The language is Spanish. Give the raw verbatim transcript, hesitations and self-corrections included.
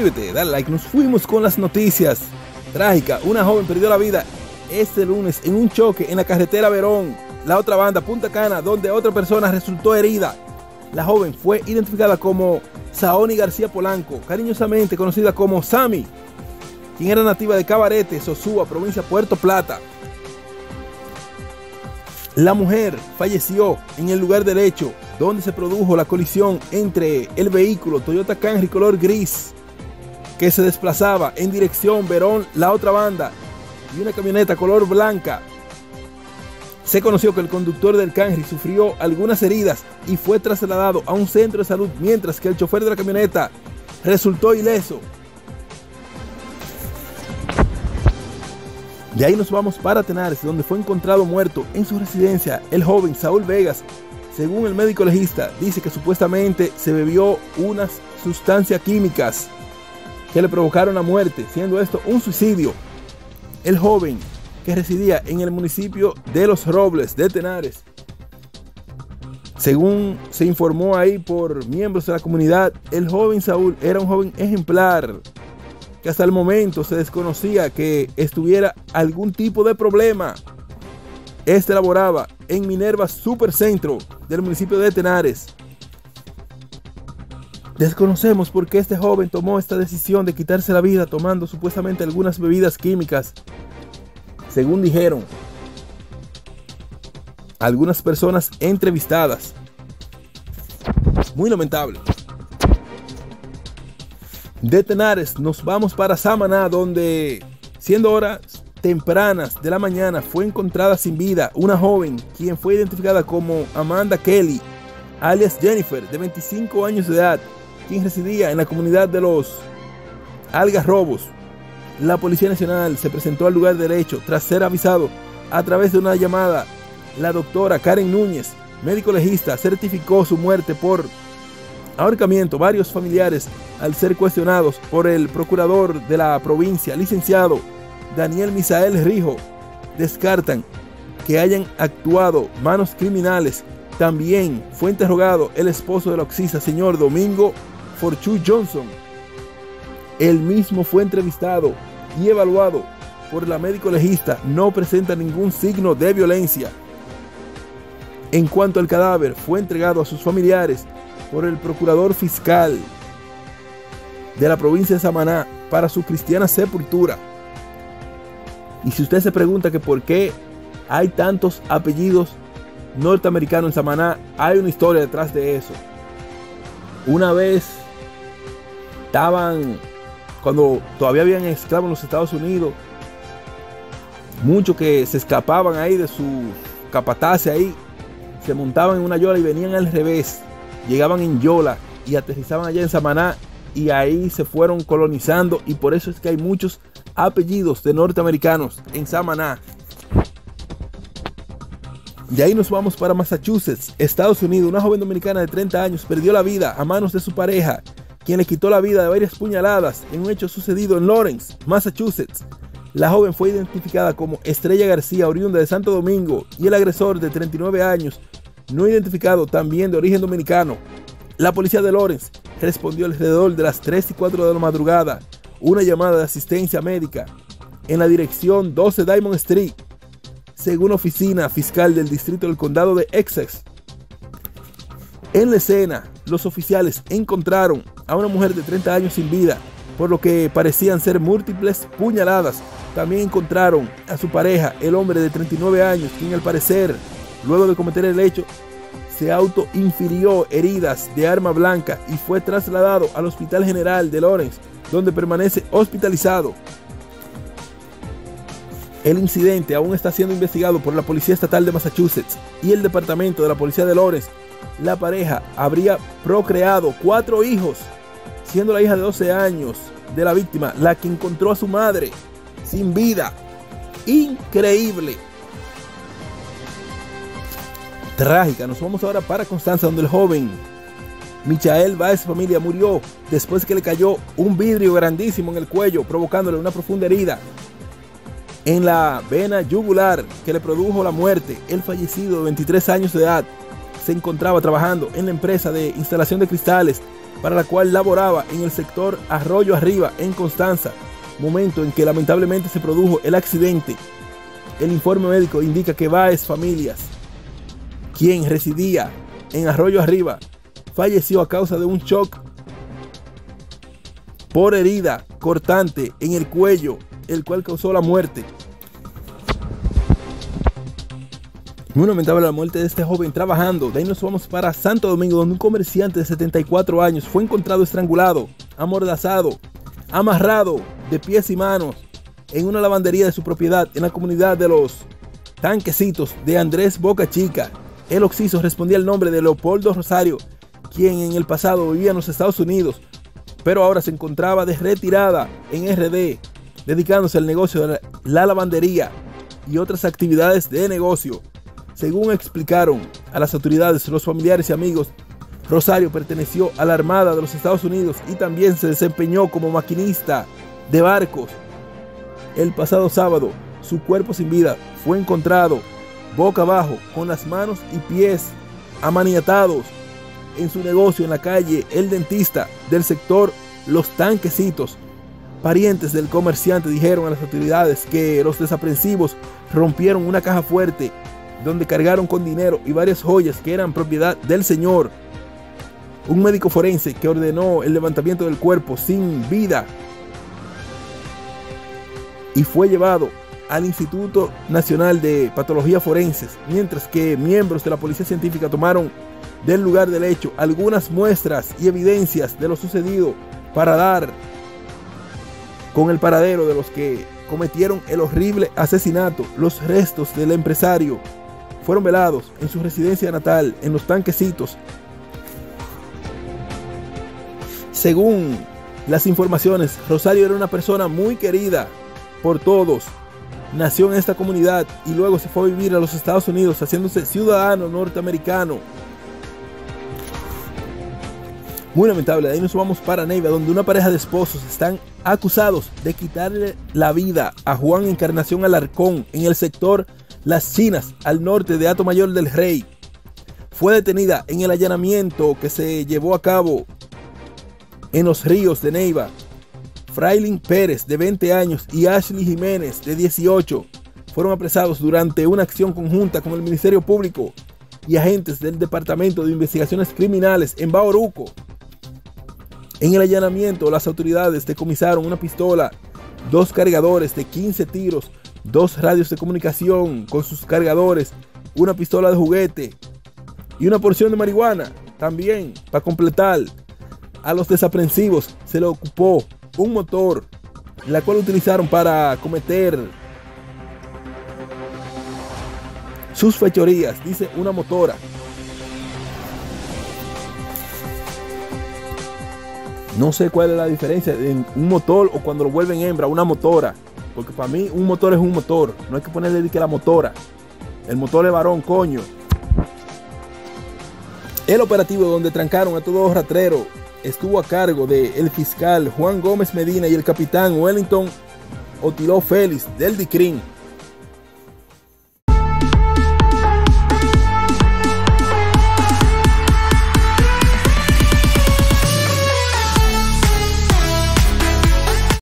suscríbete, dale like. Nos fuimos con las noticias. Trágica, una joven perdió la vida este lunes en un choque en la carretera Verón, la otra banda, Punta Cana, donde otra persona resultó herida. La joven fue identificada como Saoni García Polanco, cariñosamente conocida como Sammy, quien era nativa de Cabarete, Sosúa, provincia de Puerto Plata. La mujer falleció en el lugar del hecho, donde se produjo la colisión entre el vehículo Toyota Camry color gris, que se desplazaba en dirección Verón, la otra banda, y una camioneta color blanca. Se conoció que el conductor del Camry sufrió algunas heridas y fue trasladado a un centro de salud, mientras que el chofer de la camioneta resultó ileso. De ahí nos vamos para Tenares, donde fue encontrado muerto en su residencia el joven Saúl Vegas. Según el médico legista, dice que supuestamente se bebió unas sustancias químicas que le provocaron la muerte, siendo esto un suicidio. El joven, que residía en el municipio de Los Robles de Tenares, según se informó ahí por miembros de la comunidad, el joven Saúl era un joven ejemplar, que hasta el momento se desconocía que estuviera algún tipo de problema. Este laboraba en Minerva Supercentro del municipio de Tenares. Desconocemos por qué este joven tomó esta decisión de quitarse la vida tomando supuestamente algunas bebidas químicas, según dijeron algunas personas entrevistadas. Muy lamentable. De Tenares nos vamos para Samaná, donde, siendo horas tempranas de la mañana, fue encontrada sin vida una joven, quien fue identificada como Amanda Kelly, alias Jennifer, de veinticinco años de edad, quien residía en la comunidad de los Algarrobos. La Policía Nacional se presentó al lugar del hecho tras ser avisado a través de una llamada. La doctora Karen Núñez, médico legista, certificó su muerte por ahorcamiento. Varios familiares, al ser cuestionados por el procurador de la provincia, licenciado Daniel Misael Rijo, descartan que hayan actuado manos criminales. También fue interrogado el esposo de la oxisa, señor Domingo Forchu Johnson. Él mismo fue entrevistado y evaluado por la médico legista. No presenta ningún signo de violencia. En cuanto al cadáver, fue entregado a sus familiares por el procurador fiscal de la provincia de Samaná para su cristiana sepultura. Y si usted se pregunta que por qué hay tantos apellidos norteamericanos en Samaná, hay una historia detrás de eso. Una vez estaban, cuando todavía habían esclavos en los Estados Unidos, muchos que se escapaban ahí de su capataz ahí, se montaban en una yola y venían al revés, llegaban en yola y aterrizaban allá en Samaná, y ahí se fueron colonizando, y por eso es que hay muchos apellidos de norteamericanos en Samaná. De ahí nos vamos para Massachusetts, Estados Unidos. Una joven dominicana de treinta años perdió la vida a manos de su pareja, quien le quitó la vida de varias puñaladas en un hecho sucedido en Lawrence, Massachusetts. La joven fue identificada como Estrella García, oriunda de Santo Domingo, y el agresor, de treinta y nueve años, no identificado, también de origen dominicano. La policía de Lawrence respondió alrededor de las tres y cuatro de la madrugada una llamada de asistencia médica en la dirección doce Diamond Street, según oficina fiscal del distrito del condado de Essex. En la escena, los oficiales encontraron a una mujer de treinta años sin vida, por lo que parecían ser múltiples puñaladas. También encontraron a su pareja, el hombre de treinta y nueve años, quien al parecer, luego de cometer el hecho, se autoinfirió heridas de arma blanca y fue trasladado al Hospital General de Lawrence, donde permanece hospitalizado. El incidente aún está siendo investigado por la Policía Estatal de Massachusetts y el Departamento de la Policía de Lawrence. La pareja habría procreado cuatro hijos, siendo la hija de doce años de la víctima la que encontró a su madre sin vida. Increíble. Trágica. Nos vamos ahora para Constanza, donde el joven Michael Báez familia murió después que le cayó un vidrio grandísimo en el cuello, provocándole una profunda herida en la vena yugular que le produjo la muerte. El fallecido, de veintitrés años de edad, se encontraba trabajando en la empresa de instalación de cristales para la cual laboraba en el sector Arroyo Arriba en Constanza, momento en que lamentablemente se produjo el accidente. El informe médico indica que Báez Familias, quien residía en Arroyo Arriba, falleció a causa de un shock por herida cortante en el cuello, el cual causó la muerte. Muy lamentable la muerte de este joven trabajando. De ahí nos vamos para Santo Domingo, donde un comerciante de setenta y cuatro años fue encontrado estrangulado, amordazado, amarrado de pies y manos en una lavandería de su propiedad en la comunidad de Los Tanquecitos de Andrés Boca Chica. El occiso respondía al nombre de Leopoldo Rosario, quien en el pasado vivía en los Estados Unidos, pero ahora se encontraba de retirada en R D, dedicándose al negocio de la, la lavandería y otras actividades de negocio. Según explicaron a las autoridades los familiares y amigos, Rosario perteneció a la Armada de los Estados Unidos y también se desempeñó como maquinista de barcos. El pasado sábado, su cuerpo sin vida fue encontrado boca abajo, con las manos y pies amaniatados en su negocio en la calle El Dentista del sector Los Tanquecitos. Parientes del comerciante dijeron a las autoridades que los desaprensivos rompieron una caja fuerte donde cargaron con dinero y varias joyas que eran propiedad del señor. Un médico forense que ordenó el levantamiento del cuerpo sin vida y fue llevado al Instituto Nacional de Patología Forenses, mientras que miembros de la Policía Científica tomaron del lugar del hecho algunas muestras y evidencias de lo sucedido para dar con el paradero de los que cometieron el horrible asesinato. Los restos del empresario fueron velados en su residencia natal en Los Tanquecitos. Según las informaciones, Rosario era una persona muy querida por todos. Nació en esta comunidad y luego se fue a vivir a los Estados Unidos, haciéndose ciudadano norteamericano. Muy lamentable. De ahí nos vamos para Neiva, donde una pareja de esposos están acusados de quitarle la vida a Juan Encarnación Alarcón en el sector Las Chinas, al norte de Atomayor del Rey. Fue detenida en el allanamiento que se llevó a cabo en Los Ríos de Neiva. Frailin Pérez, de veinte años, y Ashley Jiménez, de dieciocho, fueron apresados durante una acción conjunta con el Ministerio Público y agentes del Departamento de Investigaciones Criminales en Bauruco. En el allanamiento, las autoridades decomisaron una pistola, dos cargadores de quince tiros, dos radios de comunicación con sus cargadores, una pistola de juguete y una porción de marihuana. También, para completar, a los desaprensivos se le ocupó un motor, la cual utilizaron para cometer sus fechorías. Dice una motora. No sé cuál es la diferencia en un motor o cuando lo vuelven hembra, una motora. Porque para mí un motor es un motor. No hay que ponerle de que la motora. El motor es varón, coño. El operativo donde trancaron a todos los rastreros estuvo a cargo del fiscal Juan Gómez Medina y el capitán Wellington Otiló Félix del D I C R I M.